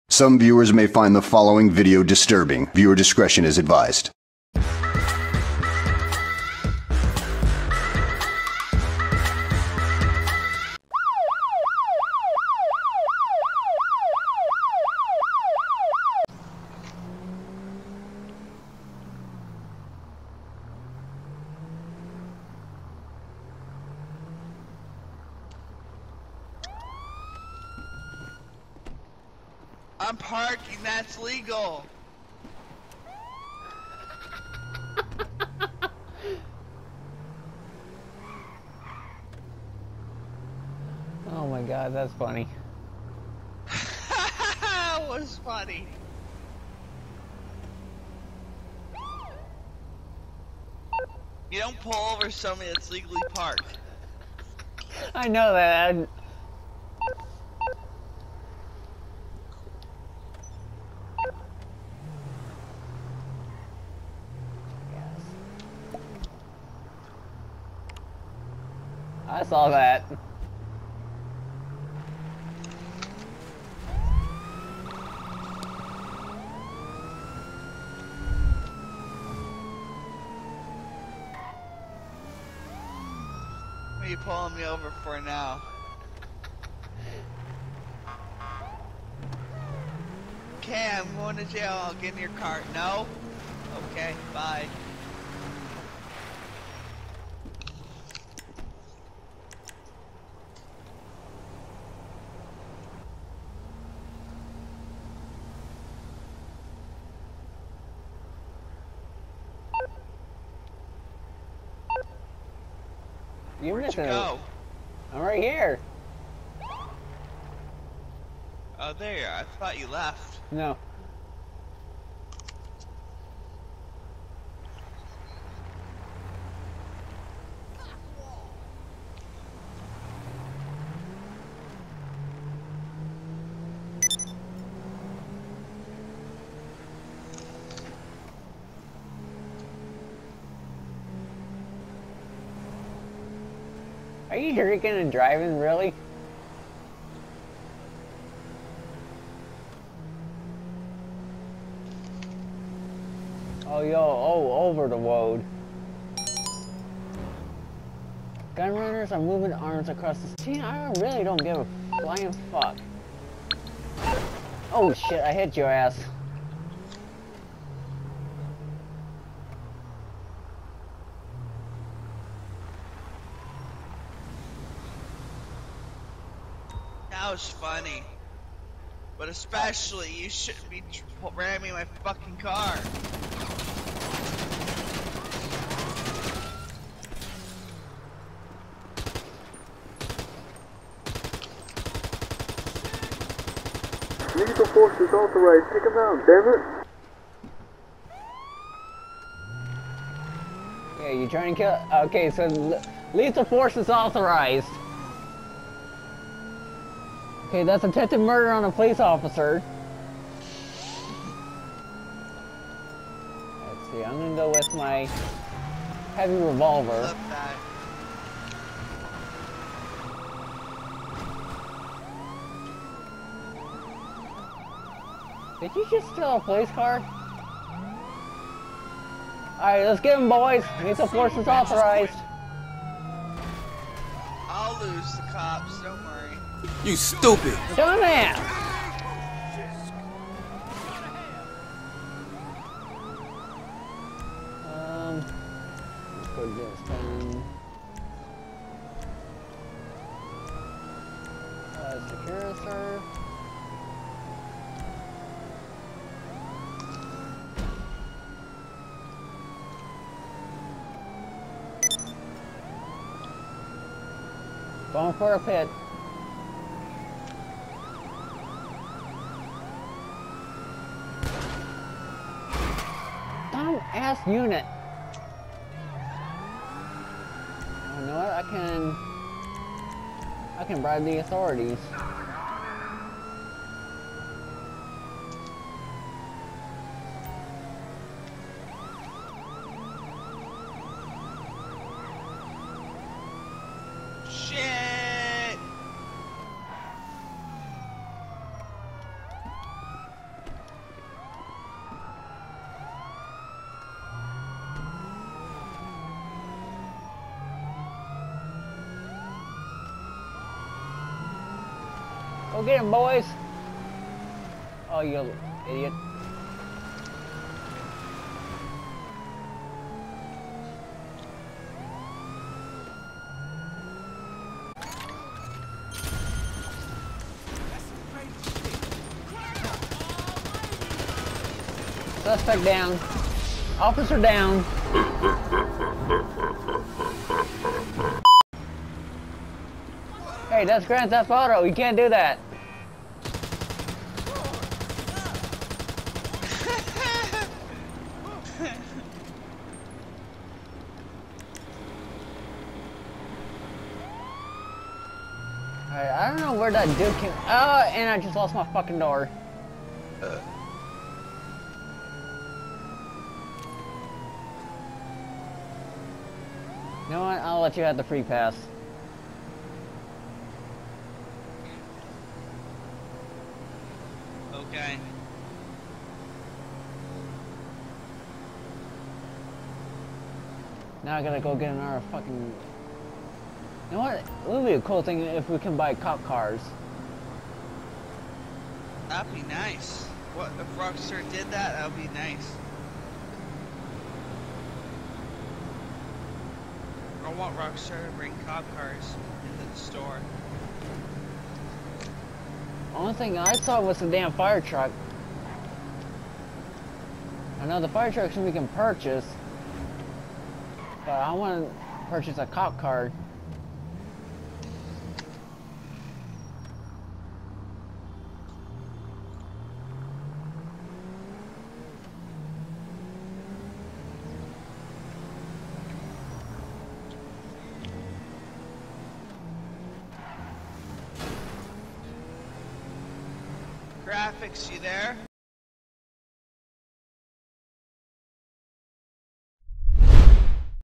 Some viewers may find the following video disturbing. Viewer discretion is advised. I'm parking, that's legal. Oh my god, that's funny. That was funny. You don't pull over somebody that's legally parked. I know that. I saw that. What are you pulling me over for now? Okay, I'm going to jail. I'll get in your car. No? Okay, bye. You're Where'd you go? I'm right here. Oh, there you are. I thought you left. No. Are you drinking and driving, really? Oh, over the road. Gun runners are moving arms across the scene. I really don't give a flying fuck. Oh shit, I hit your ass. That was funny. But especially, you shouldn't be ramming my fucking car. Lethal force is authorized. Take him out, damn it. Yeah, you trying to kill... Okay, so lethal force is authorized. Okay, that's attempted murder on a police officer. Let's see, I'm gonna go with my heavy revolver. Love that. Did you just steal a police car? Alright, let's get him, boys. Lethal force is authorized. I'll lose the cops, don't worry. You stupid! Dumbass! Let's put this thing. Secure, sir. Going for a pit. Dumbass unit. You know what? I can bribe the authorities. Go get him, boys. Oh, you idiot. Suspect down. Officer down. Hey, that's Grand Theft Auto. You can't do that. Alright, I don't know where that dude came. Oh, and I just lost my fucking door. You know what? I'll let you have the free pass. Okay. Now I gotta go get another fucking... You know what? It would be a cool thing if we can buy cop cars. That'd be nice. What if Rockstar did that? That'd be nice. I want Rockstar to bring cop cars into the store. Only thing I saw was the damn fire truck. I know the fire trucks we can purchase, but I want to purchase a cop car. Graphics, you there?